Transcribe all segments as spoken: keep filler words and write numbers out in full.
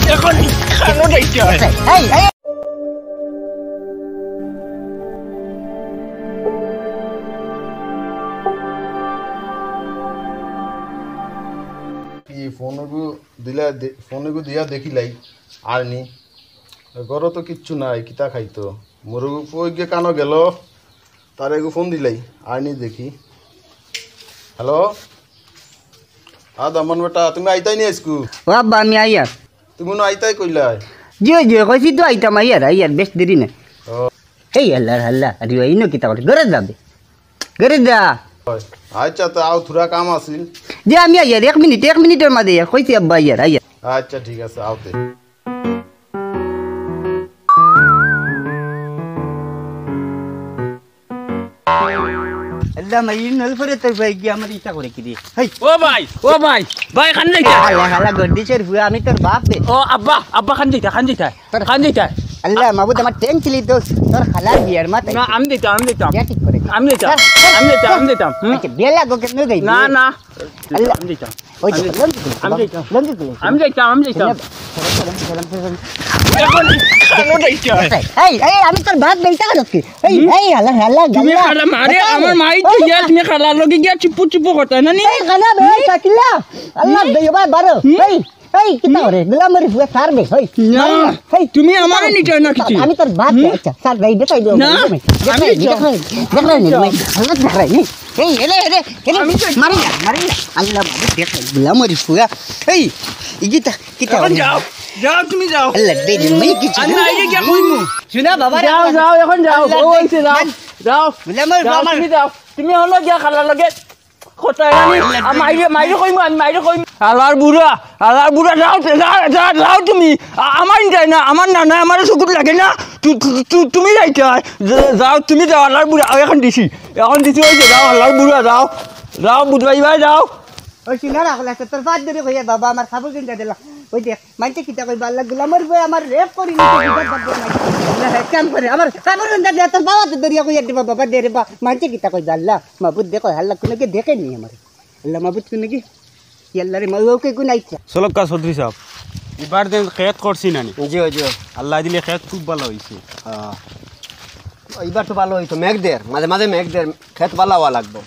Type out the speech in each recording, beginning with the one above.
এখন খানো যাইতে হয় এই এই ফোনগু দিলা ফোনগু দিয়া দেখিলাই আর নি ঘর তো কিচ্ছু নাই কিতা খাইতো মোরগু কই গে কানো গেল তার এগু ফোন দিলাই আর নি দেখি হ্যালো আ দমন বেটা তুমি আইতাই নি আজকু ও আব্বা আমি আইয়ার তুমি না আইতাই কইলাই জিও জিও কইছি তো আইতাম আইয়ার আইয়ার বেশ দেরি না এই আল্লাহ আল্লাহ আরে ইনো কিতা করে ঘরে যাবে ঘরে যা আচ্ছা তো আও থুরা কাম আছিল যে আমি আইয়ার এক মিনিট এক মিনিটের মধ্যে কইছি আব্বা আইয়ার আইয়ার আচ্ছা ঠিক আছে আওতে আল্লাহ মাই নল করে তোর ভাই কি আমার ইচ্ছা করে কি দিয়ে হেই ও ভাই ও ভাই ভাই খান যাইতা আল্লাহ আল্লাহ গড্ডি ছেড় বুয়া আমি তোর বাপ রে ও আব্বা আব্বা খান যাইতা খান যাইতা খান যাইতা আল্লাহ মাবুদ আমার ট্যাঙ্ক ছিলি তো তোর খালার বিয়ার মাথায় না আমি দিতাম আমি দিতাম যা ঠিক করে আমি দিতাম আমি দিতাম আমি দিতাম আচ্ছা বিয়া লাগো কেন গাই না না আল্লাহ আমি দিতাম ওই তো আমি দিতাম লঙ্গি তুলে আমি দিতাম আমি দিতাম এখন খানো যাইতে হয় এই এই আমি তোর বাপ বেলতা করছি এই এই আল্লাহ আল্লাহ তুমি খালা মারে আমার মাই তো ইয়া তুমি খালা লগি গিয়া চিপু চিপু করতে না নি এই খানা বে কাকিলা আল্লাহ দেবা বারো এই এই কিতা করে গোলামরি ফুয়া সার দে হই না তুমি আমারে নিতে না কিছু আমি তোর বাপ আচ্ছা সার দেই দেখাই দাও না আমি দেখাই দেখাই নি আল্লাহ দেখাই নি এই এলে এলে এলে মারি না মারি না আল্লাহ বাবা দেখাই গোলামরি ফুয়া এই ইগিতা কিতা এখন যাও যাও তুমি যাও আল্লাহ দে মই কিছু আমি আইগে গিয়া কইমু শুনা বাবা যাও যাও এখন যাও ওইছে যাও যাও গোলামরি যাও বাবা তুমি যাও তুমি হলো গিয়া খালা লগে খোটাই না মাইরে মাইরে কইমু আমি মাইরে কইমু আলার বুড়া আলার বুড়া যাও যাও যাও তুমি আমার যাই না আমার না না আমার চকুত লাগে না তুমি যাইতে যাও তুমি যাও আলার বুড়া এখন দিছি এখন দিছি ওই যাও আলার বুড়া যাও যাও বুধবাই ভাই যাও ওই শুনা রাখলা তোর ফাদ ধরে কইয়া বাবা আমার খাবো কিনতে দিলা ওই দেখ মানতে কিতা কই আল্লাহ গোলামর বই আমার রেপ করি নি আল্লাহ কাম করে আমার খাবো কিনতে দে তোর বাবা তো দরিয়া কইয়া দিবা বাবা দে রে বা মানতে কিতা কই আল্লাহ মাবুদ দেখো আল্লাহ কোনে কে দেখে নি আমার আল্লাহ মাবুদ কোনে কি আল্লাহ রে মাও কে কোন আইছা সলকা চৌধুরী সাহেব এবার যে খেত করছি নানি জি জি আল্লাহ দিলে খেত খুব ভালো হয়েছে হ্যাঁ এইবার তো ভালো হইতো মেঘ দের মাঝে মাঝে মেঘ দের খেত ভালো হওয়া লাগবে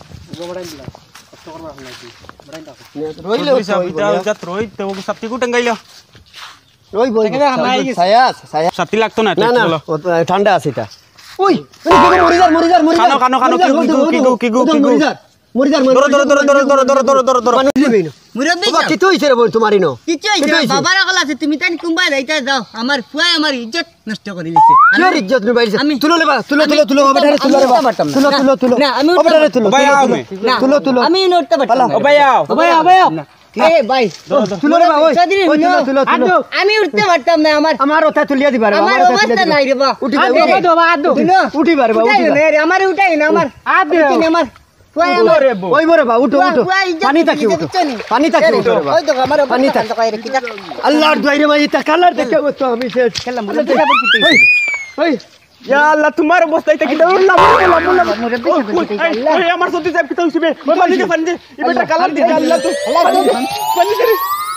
রইলে রোহিত সাপ্তি কু টাঙ্গাইল রই বই সায়াস সায়াস সাপ্তি লাগতো না না না ঠান্ডা আছে এটা ওই মরি যার মরি যার মরি যার খানো খানো খানো কিগু কিগু কিগু কিগু মরি যার মরি যার ধরো ধরো ধরো ধরো ধরো ধরো ধরো ধরো ধরো মানুষ দিবেই না মুরব্বি বাবা কি তুইছে রে বল তোমারই নো কিচ্ছু হইছে বাবার রাখলা আছে তুমি তাই কুম্বাই যাইতা যাও আমার ফুয়াই আমার ইজ্জত নষ্ট করে দিছে কি ইজ্জত নি বাইরে আমি তুলো লেবা তুলো তুলো তুলো ওবে ধারে তুলো লেবা তুলো তুলো তুলো না আমি ওবে ধারে তুলো ভাই আও মে তুলো তুলো আমি নড়তে পারতাম ও ভাই আও ও ভাই আও ভাই আও এ ভাই তুলো লেবা ওই ওই তুলো তুলো তুলো আমি উঠতে পারতাম না আমার আমার ওটা তুলিয়া দিবা রে আমার অবস্থা নাই রে বা উঠি উঠি বারে বা উঠি আমার উঠাই না আমার আদে আমার ফুয়াই আমার ওই বরে বা উঠো উঠো পানি তাকি উঠো পানি তাকি উঠো রে বা ওই তো আমার পানি তাকি তো কইরে কিটা আল্লাহর দয়ারে মাই তা কালার দেখে তো আমি শেষ খেলাম মুরব্বি সাহেব কি ওই ওই ইয়া আল্লাহ তোমার অবস্থা এটা কি দাও না মুরব্বি সাহেব কি আল্লাহ ওই আমার সত্যি সাহেব কি তো হইছে পানি দে পানি দে এটা কালার দে আল্লাহ তো পানি দে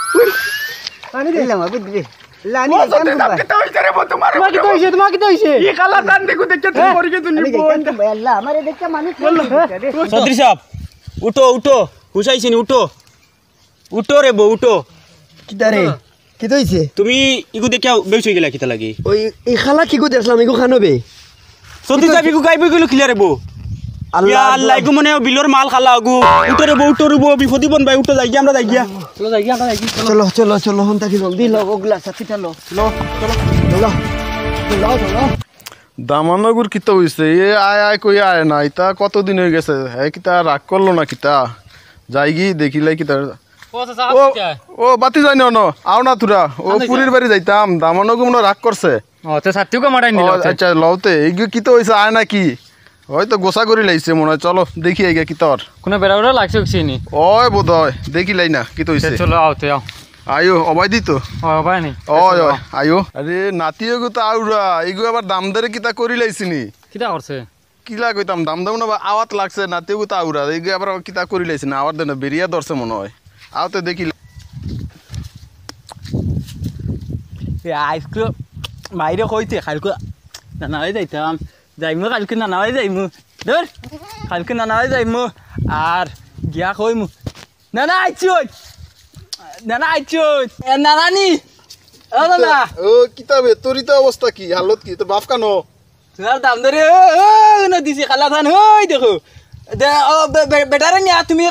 পানি দিলাম আবু দিলে লানি কাম করবা কি তো হইছে রে তোমার তোমার কি হইছে তোমার কি হইছে এই কালার দান দেখো দেখতে তুমি পড়ে গেছো নি আল্লাহ আমারে দেখে মানুষ চৌধুরী সাহেব উঠো উঠো হুসাইছিনি উঠো উঠো রে বউ উঠো কি দারে কি হইছে তুমি ইগু দেখিয়া বেউছ হই গেলা কিতা লাগি ওই এই খালা কি কো দেখলাম ইগো খানবে চৌধুরী সাহেব ইগু গাইবে গেল কিলা রে বউ আল্লাহ আল্লাহ ইগু মনে বিলর মাল খালা আগু উঠো রে বউ উঠো রে বউ বিপদি বন ভাই উঠো যাই গিয়া আমরা যাই গিয়া চলো যাই আমরা যাই চলো চলো চলো হন তাকি জলদি লো ওগলা সাথীটা লো লো চলো চলো চলো চলো দামানগুর কিতা হইছে এ আয় আয় কই আয় না ইতা কতদিন হয়ে গেছে হ্যাঁ কিতা রাগ করলো না কিতা যাই গি দেখিলাই কিতা ও ও বাতি যাই ন আও না তুরা ও পুরীর বাড়ি যাইতাম দামানগু মনে রাগ করছে ও তো সাথীকে মারাই নিল আচ্ছা লওতে এইগু কিতা হইছে আয় না কি হয়তো গোসা করি লাইছে মনে হয় চলো দেখি আইগা কিতার কোনো বেড়া বেড়া লাগছে কিনি ওই বোধ হয় দেখি লাই না কিতা হইছে চলো আওতে আও আয়ো অবাই দিত ও ভাই নি ওই ওই আয়ো আরে নাতিও তো আউরা এইগু আবার দাম দরে কিতা করি লাইছিনি কিটা করছে কিলা কইতাম দাম দাম না আওয়াত লাগছে নাতিও তো আউরা এইগু আবার কিতা করি লাইছিনি আওয়ার দেন বেরিয়া ধরছে মনে হয় আওতে দেখি আজকে মাইরে কইতে কালকে নানাবাই যাইতাম যাইমু কালকে নানাবাই যাইমু ধর কালকে নানাবাই যাইমু আর গিয়া কইমু নানা আইছুন নানা আইছুন এ নানানি ও নানা ও কিতাবে তোর তো অবস্থা কি হালত কি তোর বাপ কানো তোমার দাম ধরে না দিছি খালা ধান হই দেখো দে ও বেটারে নিয়া তুমি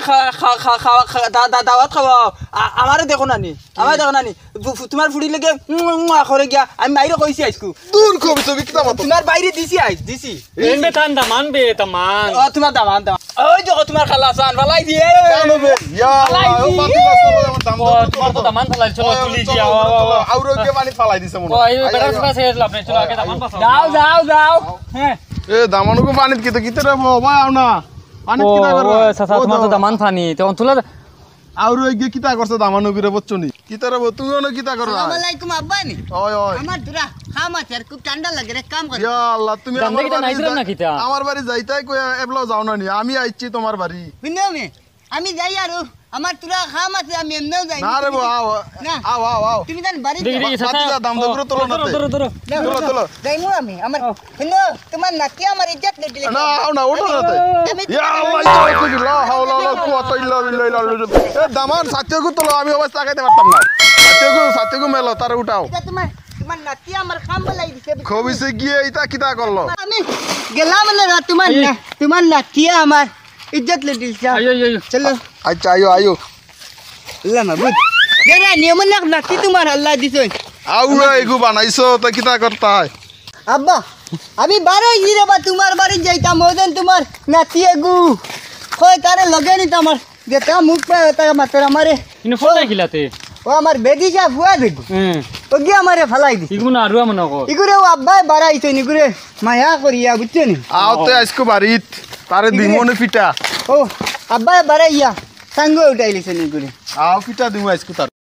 দাওয়াত খাওয়াও আমারে দেখো নানি আমার দেখো নানি তোমার ফুড়ি লেগে করে গিয়া আমি বাইরে কইছি আইসকু দূর কবি ছবি কিতাব তোমার বাইরে দিছি আইস দিছি এমবে তান দামান বে তামান ও তোমার দামান দাম ওই দেখো তোমার খালা সান ভালাই দিয়ে কানো বে ইয়া আল্লাহ ও পাতি গাছ তো আমার দাম ও তোমার তো দামান ফালাই চলো তুলি দিয়া আউরো কে পানি ফালাই দিছে মনে ও এই বেটা কাছে লাভ নাই চলো আগে দামান পাসাও যাও যাও যাও হ্যাঁ এ দামানুকো পানিত কিতে কিতে রে বাবা আও না পানিত কিতা কর ও সাসা তোমার তো দামান ফানি তখন তুলা আউরো এগে কিতা করছ দামানুকরে বচ্চনি কিতা রে তুইও না কিতা কর আসসালামু আলাইকুম আব্বা নি ওই ওই আমার দুরা খাম আছে আর খুব ঠান্ডা লাগে রে কাম করে ইয়া আল্লাহ তুমি দাম আমার দেখিতা বাড়ি নাইছিলাম না যাই- কিতা? আমার বাড়ি যাইতাই কই এবলাও যাও না নি আমি আইছি তোমার বাড়ি বুঝলো মে আমি যাই আর আমার তুরা খাম আছে আমি এমনেও যাই না রে বো আও না। আও আও আও তুমি জান বাড়ি দেখি দেখি সাসা বাতিজা দাম দগুরো তোলো না ধরো ধরো তোলো তোলো যাইমু আমি আমার শুনো তোমার নাতি আমার ইজ্জত লে দিলে না আও না ওঠো না তে আমি ইয়া আল্লাহ ইয়া কবি লা হাওলা লা কুওয়াতা ইল্লা বিল্লাহ এ দামান সাথেগু তোলো আমি অবস্থা লাগাইতে পারতাম না সাথেগু সাথেগু মেলো তারে উঠাও এটা তোমার তোমার নাতি আমার খাম বলাই দিছে খবিসে গিয়ে ইতা কিতা করলো আমি গেলাম না তোমার না তোমার নাতি আমার ইজ্জত লে দিছে আইও আইও চলো আচ্ছা আয়ো আয়ো আল্লাহ মাবুদ গেরা নিয়ম না নাতি তোমার আল্লাহ দিছে আউরা এগু বানাইছো তো কিতা করতা হয় আব্বা আমি বারো গিরে বা তোমার বাড়ি যাইতাম ওদিন তোমার নাতি এগু কই তারে লগে নি তোমার যেটা মুখ পে তা মাত্র আমারে ইনো ফোন দেখিলাতে ও আমার বেদি যা ফুয়া দেখু হুম ও গিয়ে আমারে ফালাই দি ইগুনা আরুয়া মনে কো ইগুরে ও আব্বাই বাড়াইতো নিগুরে মায়া করিয়া বুঝছো নি আওতে আজকো বাড়িত তারে দিমনে পিটা ও আব্বাই বাড়াইয়া সাঙ্গ উঠাইলিছে নিগুরে আও পিটা দিমু আজকো তার